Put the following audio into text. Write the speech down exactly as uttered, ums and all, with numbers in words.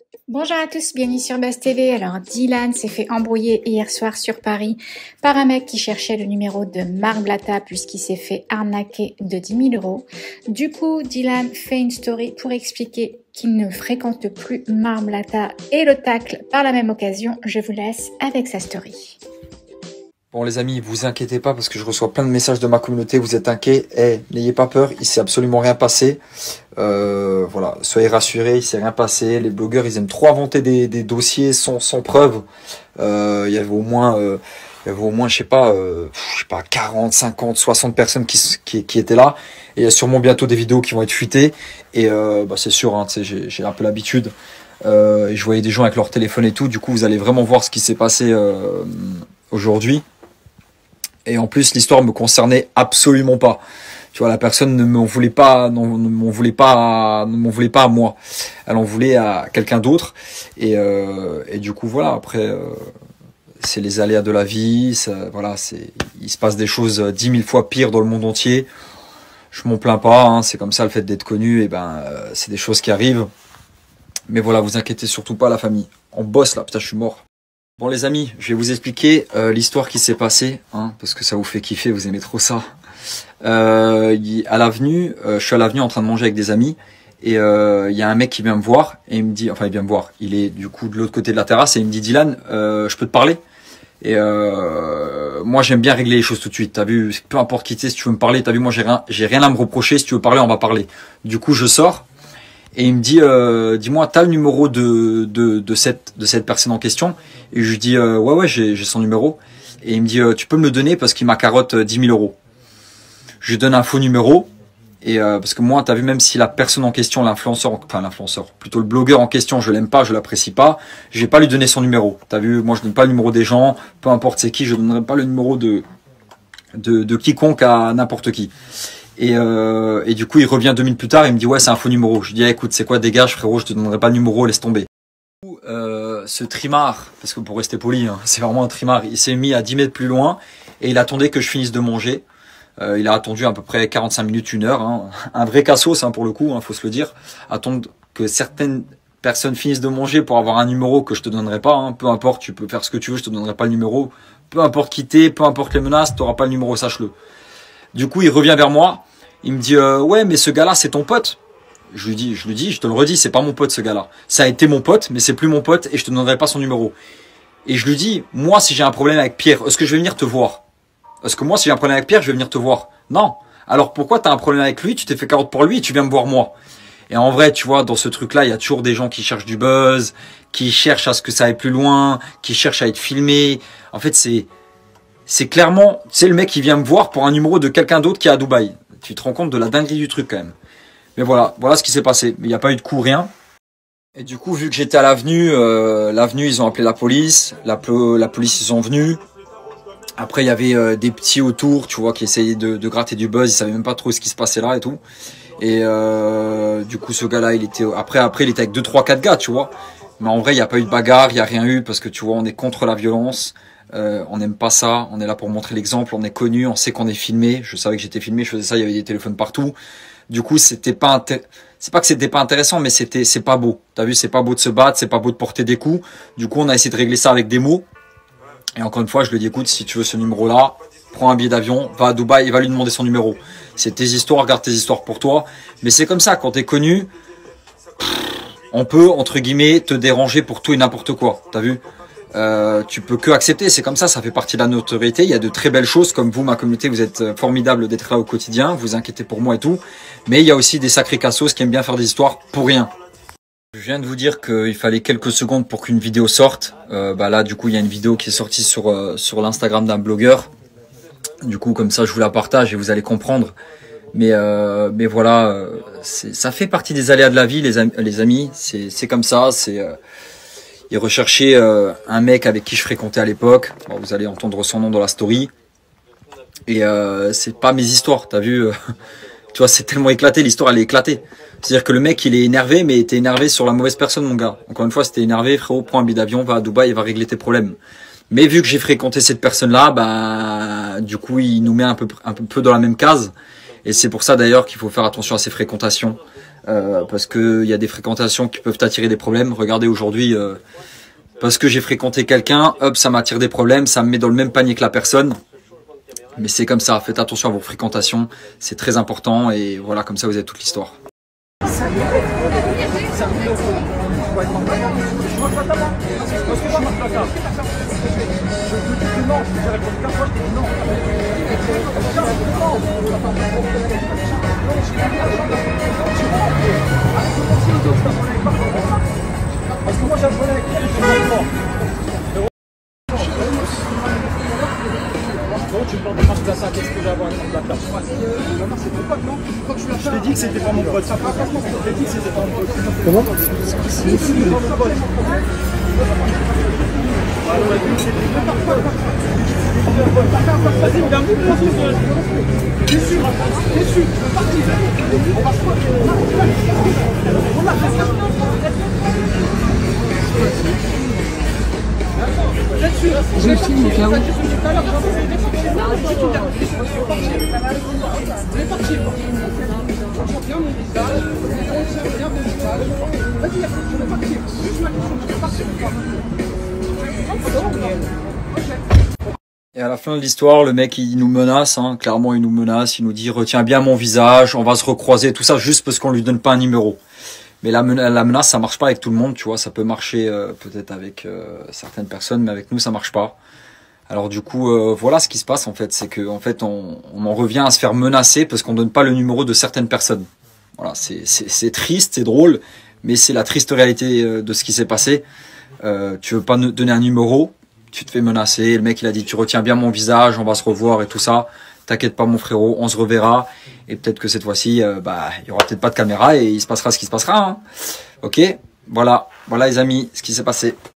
Bonjour à tous, bienvenue sur Buzz T V. Alors Dylan s'est fait embrouiller hier soir sur Paris par un mec qui cherchait le numéro de Marc Blatta puisqu'il s'est fait arnaquer de dix mille euros. Du coup, Dylan fait une story pour expliquer qu'il ne fréquente plus Marc Blatta et le tacle par la même occasion. Je vous laisse avec sa story. Bon les amis, vous inquiétez pas parce que je reçois plein de messages de ma communauté, vous êtes inquiets, eh, n'ayez pas peur, il s'est absolument rien passé. Euh, voilà, soyez rassurés, il s'est rien passé. Les blogueurs, ils aiment trop inventer des, des dossiers sans, sans preuve. Euh, il y avait au moins, euh, il y avait au moins, je sais pas, euh, je sais pas, quarante, cinquante, soixante personnes qui, qui, qui étaient là. Et il y a sûrement bientôt des vidéos qui vont être fuitées. Et euh, bah, c'est sûr, hein, j'ai, j'ai un peu l'habitude. Euh, je voyais des gens avec leur téléphone et tout. Du coup, vous allez vraiment voir ce qui s'est passé euh, aujourd'hui. Et en plus, l'histoire me concernait absolument pas. Tu vois, la personne ne m'en voulait pas, non, ne m'en voulait pas, ne m'en voulait pas à moi. Elle en voulait à quelqu'un d'autre. Et, euh, et du coup, voilà. Après, euh, c'est les aléas de la vie. Ça, voilà, c'est, il se passe des choses dix mille fois pires dans le monde entier. Je m'en plains pas. Hein, c'est comme ça, le fait d'être connu. Et ben, euh, c'est des choses qui arrivent. Mais voilà, vous inquiétez surtout pas, la famille. On bosse là. Putain, je suis mort. Bon les amis, je vais vous expliquer euh, l'histoire qui s'est passée, hein, parce que ça vous fait kiffer, vous aimez trop ça. Euh, à l'avenue, euh, je suis à l'avenue en train de manger avec des amis, et il euh, y a un mec qui vient me voir, et il me dit, enfin il vient me voir, il est du coup de l'autre côté de la terrasse, et il me dit, Dylan, euh, je peux te parler? Et euh, moi j'aime bien régler les choses tout de suite, t'as vu, peu importe qui t'es, si tu veux me parler, t'as vu, moi j'ai rien, j'ai rien à me reprocher, si tu veux parler, on va parler. Du coup je sors, et il me dit, euh, dis-moi, t'as le numéro de, de, de, cette, de cette personne en question? Et je lui dis, euh, ouais, ouais, j'ai, j'ai son numéro. Et il me dit, euh, tu peux me le donner parce qu'il m'a carotte dix mille euros. Je lui donne un faux numéro. Et euh, parce que moi, t'as vu, même si la personne en question, l'influenceur, enfin l'influenceur, plutôt le blogueur en question, je l'aime pas, je l'apprécie pas, je vais pas lui donner son numéro. T'as vu, moi je donne pas le numéro des gens, peu importe c'est qui, je donnerai pas le numéro de, de, de quiconque à n'importe qui. Et, euh, et du coup, il revient deux minutes plus tard, il me dit, ouais, c'est un faux numéro. Je dis, ah, écoute, c'est quoi, dégage, frérot, je te donnerai pas le numéro, laisse tomber. Euh, ce trimard, parce que pour rester poli, hein, c'est vraiment un trimard, il s'est mis à dix mètres plus loin et il attendait que je finisse de manger. Euh, il a attendu à peu près quarante-cinq minutes, une heure. Hein. Un vrai cassos, hein, pour le coup, hein, faut se le dire. Attendre que certaines personnes finissent de manger pour avoir un numéro que je te donnerai pas. Hein. Peu importe, tu peux faire ce que tu veux, je te donnerai pas le numéro. Peu importe qui t'es, peu importe les menaces, tu n'auras pas le numéro, sache-le. Du coup, il revient vers moi. Il me dit, euh, ouais, mais ce gars-là, c'est ton pote. Je lui dis, je lui dis, je te le redis, c'est pas mon pote ce gars-là. Ça a été mon pote, mais c'est plus mon pote et je te donnerai pas son numéro. Et je lui dis, moi, si j'ai un problème avec Pierre, est-ce que je vais venir te voir? Est-ce que moi, si j'ai un problème avec Pierre, je vais venir te voir? Non. Alors pourquoi t'as un problème avec lui? Tu t'es fait carotte pour lui et tu viens me voir moi. Et en vrai, tu vois, dans ce truc-là, il y a toujours des gens qui cherchent du buzz, qui cherchent à ce que ça aille plus loin, qui cherchent à être filmé. En fait, c'est, c'est clairement, c'est le mec qui vient me voir pour un numéro de quelqu'un d'autre qui est à Dubaï. Tu te rends compte de la dinguerie du truc quand même. Mais voilà, voilà ce qui s'est passé. Il n'y a pas eu de coup, rien. Et du coup, vu que j'étais à l'avenue, euh, l'avenue, ils ont appelé la police. La, la police, ils sont venus. Après, il y avait euh, des petits autour, tu vois, qui essayaient de, de gratter du buzz. Ils savaient même pas trop ce qui se passait là et tout. Et euh, du coup, ce gars-là, il était après, après, il était avec deux, trois, quatre gars, tu vois. Mais en vrai, il n'y a pas eu de bagarre, il n'y a rien eu parce que tu vois, on est contre la violence. Euh, on n'aime pas ça. On est là pour montrer l'exemple. On est connu, on sait qu'on est filmé. Je savais que j'étais filmé, je faisais ça. Il y avait des téléphones partout. Du coup, c'était pas inté... c'est pas que c'était pas intéressant, mais c'était c'est pas beau. T'as vu, c'est pas beau de se battre, c'est pas beau de porter des coups. Du coup, on a essayé de régler ça avec des mots. Et encore une fois, je lui ai dit, écoute, si tu veux ce numéro-là, prends un billet d'avion, va à Dubaï et va lui demander son numéro. C'est tes histoires, garde tes histoires pour toi. Mais c'est comme ça, quand t'es connu, on peut, entre guillemets, te déranger pour tout et n'importe quoi. T'as vu? Euh, tu peux que accepter, c'est comme ça, ça fait partie de la notoriété. Il y a de très belles choses, comme vous, ma communauté, vous êtes formidable d'être là au quotidien, vous inquiétez pour moi et tout. Mais il y a aussi des sacrés cassos qui aiment bien faire des histoires pour rien. Je viens de vous dire qu'il fallait quelques secondes pour qu'une vidéo sorte. Euh, bah là, du coup, il y a une vidéo qui est sortie sur euh, sur l'Instagram d'un blogueur. Du coup, comme ça, je vous la partage et vous allez comprendre. Mais euh, mais voilà, euh, ça fait partie des aléas de la vie, les, am les amis. C'est c'est comme ça, c'est euh, il recherchait euh, un mec avec qui je fréquentais à l'époque. Bon, vous allez entendre son nom dans la story. Et euh, c'est pas mes histoires, t'as vu euh, tu vois, c'est tellement éclaté, l'histoire elle est éclatée. C'est-à-dire que le mec il est énervé, mais t'es énervé sur la mauvaise personne, mon gars. Encore une fois, si t'es énervé, frérot, prends un billet d'avion, va à Dubaï et va régler tes problèmes. Mais vu que j'ai fréquenté cette personne-là, bah du coup il nous met un peu, un peu dans la même case. Et c'est pour ça d'ailleurs qu'il faut faire attention à ses fréquentations. euh, parce que il y a des fréquentations qui peuvent attirer des problèmes. Regardez aujourd'hui, euh, parce que j'ai fréquenté quelqu'un, hop, ça m'attire des problèmes, ça me met dans le même panier que la personne. Mais c'est comme ça, faites attention à vos fréquentations, c'est très important et voilà, comme ça vous avez toute l'histoire. Parce que moi j'apprenais avec non, tu me parles de Marc Blata, qu'est-ce que j'ai à voir avec Marc Blata? Je t'ai dit que c'était pas mon pote. Je t'ai dit que c'était pas mon pote. Comment? Vas-y, viens me dire. T'es sûr, t'es sûr, tu veux partir. On va se on a fait ça. Je filme au cas où. Et à la fin de l'histoire, le mec il nous menace, hein, clairement il nous menace, il nous dit retiens bien mon visage, on va se recroiser, tout ça juste parce qu'on lui donne pas un numéro. Mais la, mena la menace, ça marche pas avec tout le monde, tu vois. Ça peut marcher euh, peut-être avec euh, certaines personnes, mais avec nous, ça marche pas. Alors du coup, euh, voilà ce qui se passe en fait, c'est que en fait, on, on en revient à se faire menacer parce qu'on donne pas le numéro de certaines personnes. Voilà, c'est triste, c'est drôle, mais c'est la triste réalité euh, de ce qui s'est passé. Euh, tu veux pas donner un numéro, tu te fais menacer. Le mec, il a dit, tu retiens bien mon visage, on va se revoir et tout ça. T'inquiète pas mon frérot, on se reverra et peut-être que cette fois-ci, euh, bah, il y aura peut-être pas de caméra et il se passera ce qui se passera. Hein. Ok, voilà, voilà les amis, ce qui s'est passé.